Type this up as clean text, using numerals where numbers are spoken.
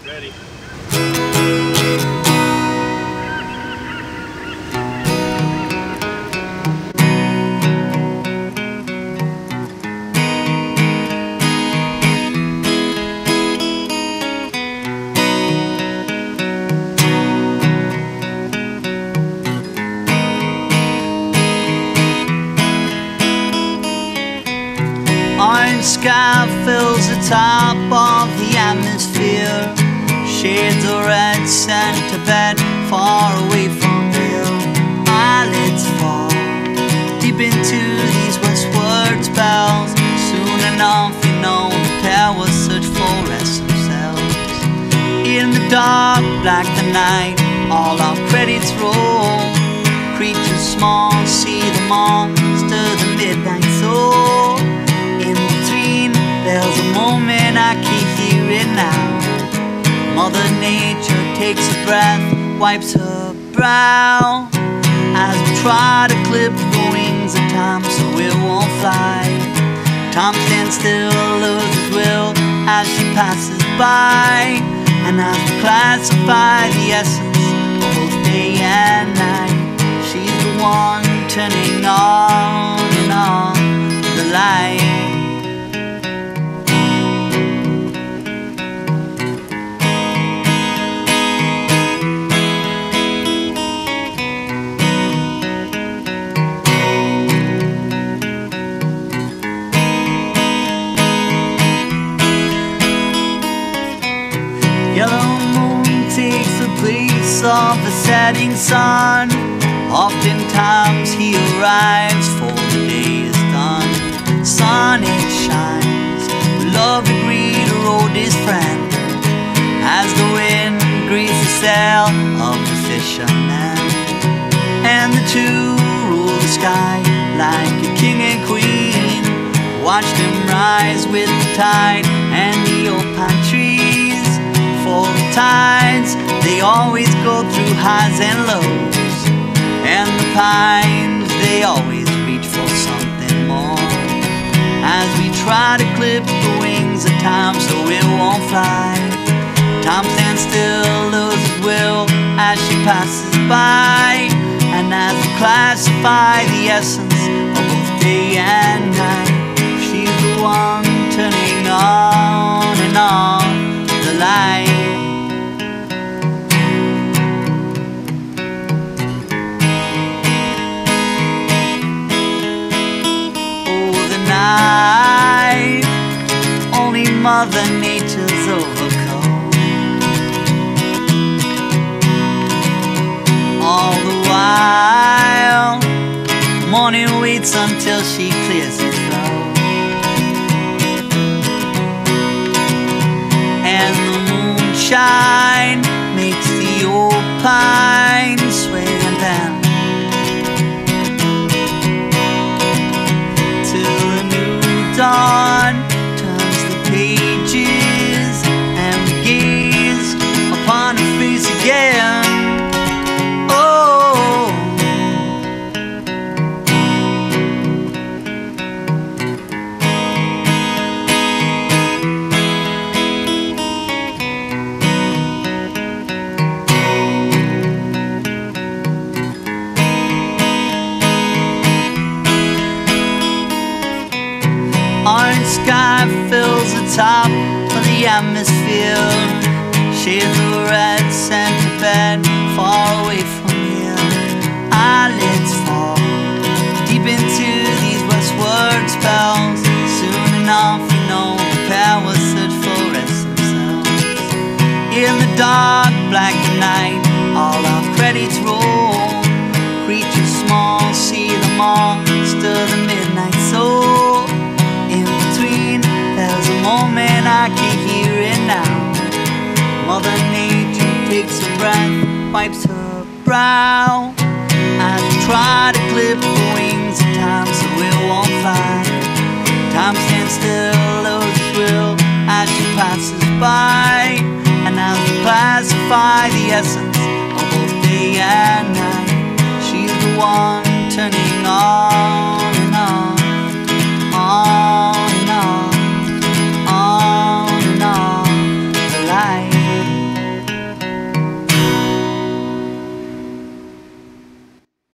Ready. Orange sky fills the top of the atmosphere. Shades of red sent to bed far away from here. Eyelids fall deep into these westward spells. Soon enough, you know, the pair will search for rest themselves. In the dark, black the night, all our credits roll. Creatures small, see them all, stir the midnight soul. There's a moment I can hear it now. Mother Nature takes a breath, wipes her brow, as we try to clip the wings of time so it won't fly. Time stands still, loses his will as she passes by. And as we classify the essence of both day and night, she's the one turning on and on the light. Yellow moon takes the place of the setting sun. Oftentimes he arrives for the day is done. Sun it shines, we love to greet a road his friend, as the wind greets the sail of the fisherman. And the two rule the sky like a king and queen. Watch them rise with the tide and the old pine trees. For the tides, they always go through highs and lows, and the pines, they always reach for something more. As we try to clip the wings of time so it won't fly, time stands still, loses will as she passes by. And as we classify the essence of both day and night, she's the one turning on and on the light. Only Mother Nature's overcome. All the while, morning waits until she clears the throat, and the moonshine makes the old pine sway and bend till the new dawn turns the pages and we gaze upon her face again. Oh, orange sky fills the top of the atmosphere. Shades of red sent to bed far away from here. Eyelids fall deep into these westward spells. Soon enough, you know, the pair will search for rest themselves. In the dark, black night, all our credits roll. Creatures small, see them all, stir the midnight soul. In between, there's a moment I can hear it now. Mother Nature takes a breath, wipes her brow, as we try to clip the wings of time so it won't fly. Time stands still, loses will as she passes by. And as we classify the essence of both day and night, she's the one turning on